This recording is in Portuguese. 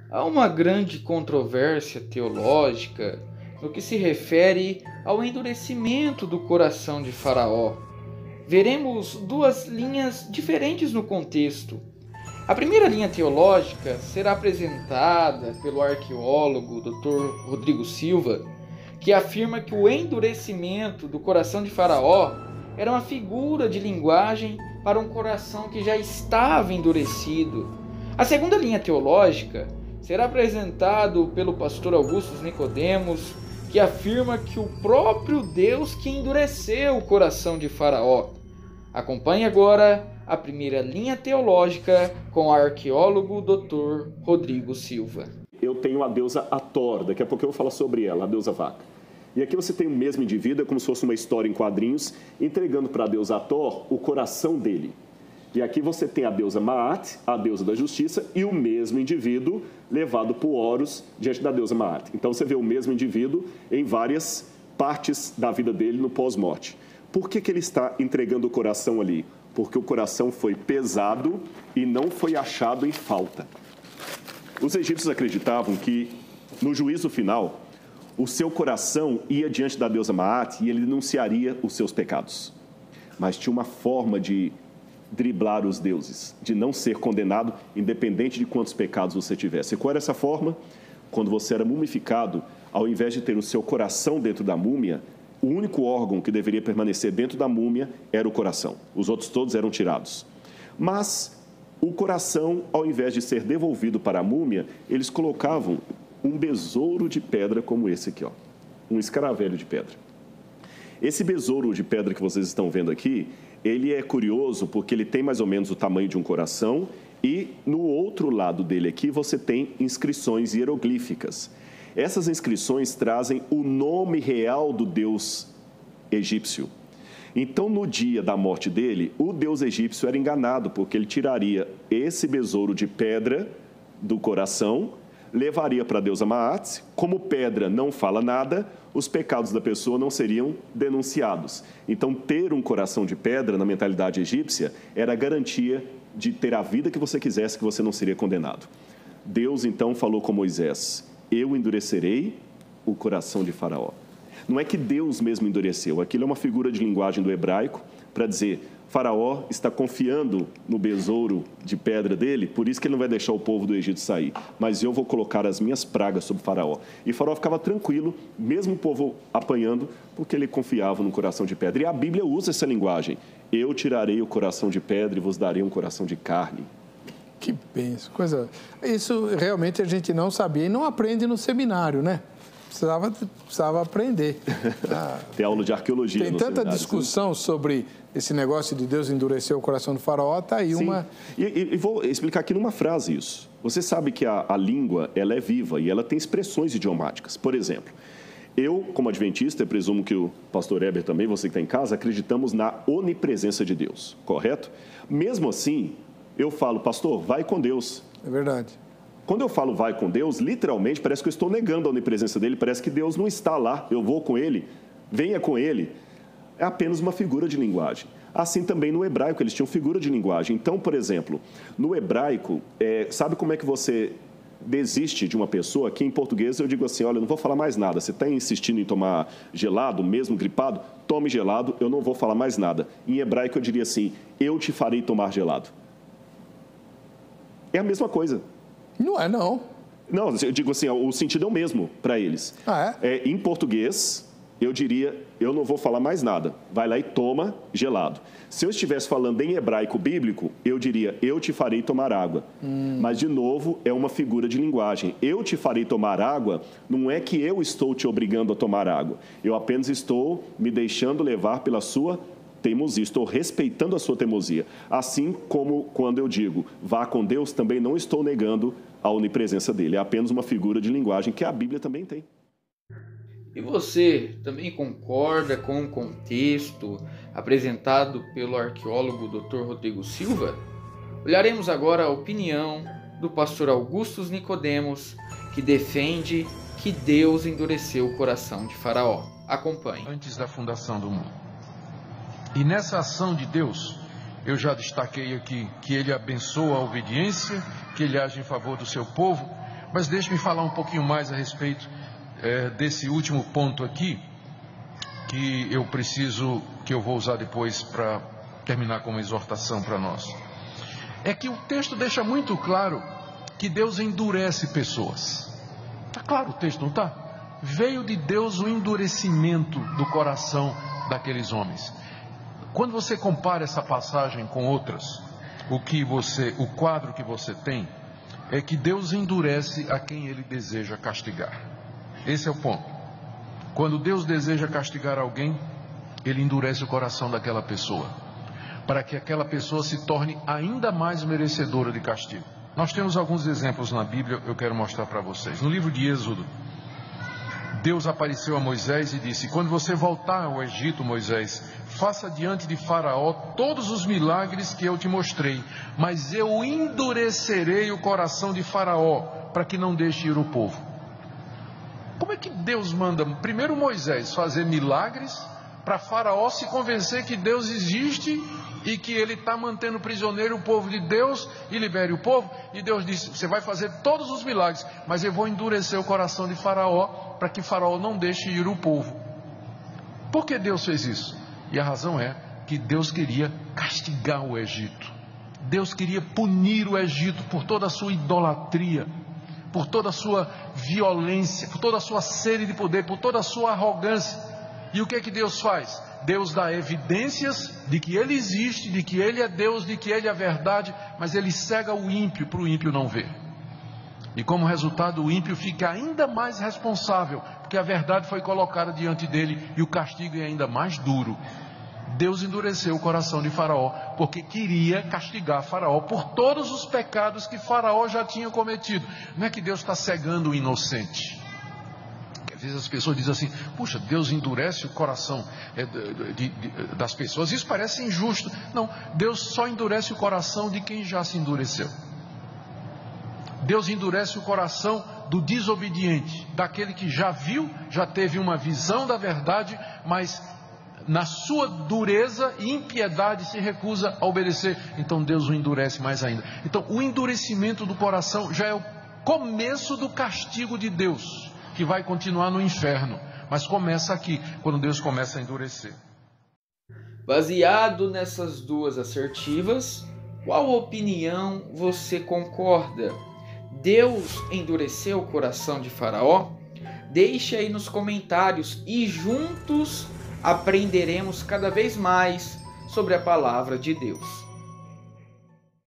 Há uma grande controvérsia teológica no que se refere ao endurecimento do coração de Faraó. Veremos duas linhas diferentes no contexto. A primeira linha teológica será apresentada pelo arqueólogo Dr. Rodrigo Silva, que afirma que o endurecimento do coração de Faraó era uma figura de linguagem para um coração que já estava endurecido. A segunda linha teológica será apresentado pelo pastor Augusto Nicodemos, que afirma que o próprio Deus que endureceu o coração de Faraó. Acompanhe agora a primeira linha teológica com o arqueólogo Dr. Rodrigo Silva. Eu tenho a deusa Hathor, daqui a pouco eu vou falar sobre ela, a deusa vaca. E aqui você tem o mesmo indivíduo, é como se fosse uma história em quadrinhos, entregando para a deusa Hathor o coração dele. E aqui você tem a deusa Maat, a deusa da justiça, e o mesmo indivíduo levado por Horus diante da deusa Maat. Então você vê o mesmo indivíduo em várias partes da vida dele no pós-morte. Por que ele está entregando o coração ali? Porque o coração foi pesado e não foi achado em falta. Os egípcios acreditavam que, no juízo final, o seu coração ia diante da deusa Maat e ele denunciaria os seus pecados. Mas tinha uma forma de driblar os deuses, de não ser condenado, independente de quantos pecados você tivesse. E qual era essa forma? Quando você era mumificado, ao invés de ter o seu coração dentro da múmia, o único órgão que deveria permanecer dentro da múmia era o coração. Os outros todos eram tirados. Mas o coração, ao invés de ser devolvido para a múmia, eles colocavam um besouro de pedra como esse aqui, ó, um escaravelho de pedra. Esse besouro de pedra que vocês estão vendo aqui, ele é curioso porque ele tem mais ou menos o tamanho de um coração e no outro lado dele aqui você tem inscrições hieroglíficas. Essas inscrições trazem o nome real do deus egípcio. Então, no dia da morte dele, o deus egípcio era enganado, porque ele tiraria esse besouro de pedra do coração, levaria para a deusa Maat. Como pedra não fala nada, os pecados da pessoa não seriam denunciados. Então, ter um coração de pedra na mentalidade egípcia era a garantia de ter a vida que você quisesse, que você não seria condenado. Deus, então, falou com Moisés: eu endurecerei o coração de Faraó. Não é que Deus mesmo endureceu, aquilo é uma figura de linguagem do hebraico para dizer: Faraó está confiando no besouro de pedra dele, por isso que ele não vai deixar o povo do Egito sair. Mas eu vou colocar as minhas pragas sobre Faraó. E Faraó ficava tranquilo, mesmo o povo apanhando, porque ele confiava no coração de pedra. E a Bíblia usa essa linguagem: eu tirarei o coração de pedra e vos darei um coração de carne. Que benção, coisa... Isso realmente a gente não sabia e não aprende no seminário, né? Precisava aprender. Tem aula de arqueologia. Tem tanta discussão sobre esse negócio de Deus endurecer o coração do Faraó, tá aí. Sim. Uma... E vou explicar aqui numa frase isso. Você sabe que a língua, ela é viva e ela tem expressões idiomáticas. Por exemplo, eu, como adventista, presumo que o pastor Heber também, você que está em casa, acreditamos na onipresença de Deus, correto? Mesmo assim, eu falo: pastor, vai com Deus. É verdade. Quando eu falo vai com Deus, literalmente parece que eu estou negando a onipresença dele, parece que Deus não está lá, eu vou com ele, venha com ele. É apenas uma figura de linguagem. Assim também no hebraico, eles tinham figura de linguagem. Então, por exemplo, no hebraico, sabe como é que você desiste de uma pessoa? Aqui em português eu digo assim: olha, eu não vou falar mais nada, você está insistindo em tomar gelado, mesmo gripado, tome gelado, eu não vou falar mais nada. Em hebraico eu diria assim: eu te farei tomar gelado. É a mesma coisa. Não é, não. Não, eu digo assim, o sentido é o mesmo para eles. Ah, é? Em português, eu diria: eu não vou falar mais nada. Vai lá e toma gelado. Se eu estivesse falando em hebraico bíblico, eu diria: eu te farei tomar água. Mas, de novo, é uma figura de linguagem. Eu te farei tomar água não é que eu estou te obrigando a tomar água. Eu apenas estou me deixando levar pela sua teimosia, estou respeitando a sua teimosia. Assim como quando eu digo vá com Deus, também não estou negando a onipresença dele. É apenas uma figura de linguagem que a Bíblia também tem. E você também concorda com o contexto apresentado pelo arqueólogo Dr. Rodrigo Silva? Olharemos agora a opinião do pastor Augusto Nicodemos, que defende que Deus endureceu o coração de Faraó. Acompanhe. Antes da fundação do mundo. E nessa ação de Deus, eu já destaquei aqui que ele abençoa a obediência, que ele age em favor do seu povo, Mas deixe-me falar um pouquinho mais a respeito desse último ponto aqui, que eu vou usar depois para terminar com uma exortação para nós. É que o texto deixa muito claro que Deus endurece pessoas. Está claro o texto, não está? Veio de Deus o endurecimento do coração daqueles homens. Quando você compara essa passagem com outras, o quadro que você tem é que Deus endurece a quem Ele deseja castigar. Esse é o ponto. Quando Deus deseja castigar alguém, Ele endurece o coração daquela pessoa, para que aquela pessoa se torne ainda mais merecedora de castigo. Nós temos alguns exemplos na Bíblia, eu quero mostrar para vocês. No livro de Êxodo, Deus apareceu a Moisés e disse: quando você voltar ao Egito, Moisés, faça diante de Faraó todos os milagres que eu te mostrei, mas eu endurecerei o coração de Faraó, para que não deixe ir o povo. Como é que Deus manda primeiro Moisés fazer milagres, para Faraó se convencer que Deus existe e que ele está mantendo prisioneiro o povo de Deus e libere o povo? E Deus disse: você vai fazer todos os milagres, mas eu vou endurecer o coração de Faraó, para que Faraó não deixe ir o povo. Por que Deus fez isso? E a razão é que Deus queria castigar o Egito. Deus queria punir o Egito por toda a sua idolatria, por toda a sua violência, por toda a sua sede de poder, por toda a sua arrogância. E o que é que Deus faz? Deus dá evidências de que Ele existe, de que Ele é Deus, de que Ele é a verdade, mas Ele cega o ímpio para o ímpio não ver. E como resultado, o ímpio fica ainda mais responsável, porque a verdade foi colocada diante dele e o castigo é ainda mais duro. Deus endureceu o coração de Faraó, porque queria castigar Faraó por todos os pecados que Faraó já tinha cometido. Não é que Deus está cegando o inocente. Às vezes as pessoas dizem assim: puxa, Deus endurece o coração das pessoas. Isso parece injusto. Não, Deus só endurece o coração de quem já se endureceu. Deus endurece o coração do desobediente, daquele que já viu, já teve uma visão da verdade, mas na sua dureza e impiedade se recusa a obedecer. Então Deus o endurece mais ainda. Então o endurecimento do coração já é o começo do castigo de Deus, que vai continuar no inferno, mas começa aqui, quando Deus começa a endurecer. Baseado nessas duas assertivas, qual opinião você concorda? Deus endureceu o coração de Faraó? Deixe aí nos comentários e juntos aprenderemos cada vez mais sobre a palavra de Deus.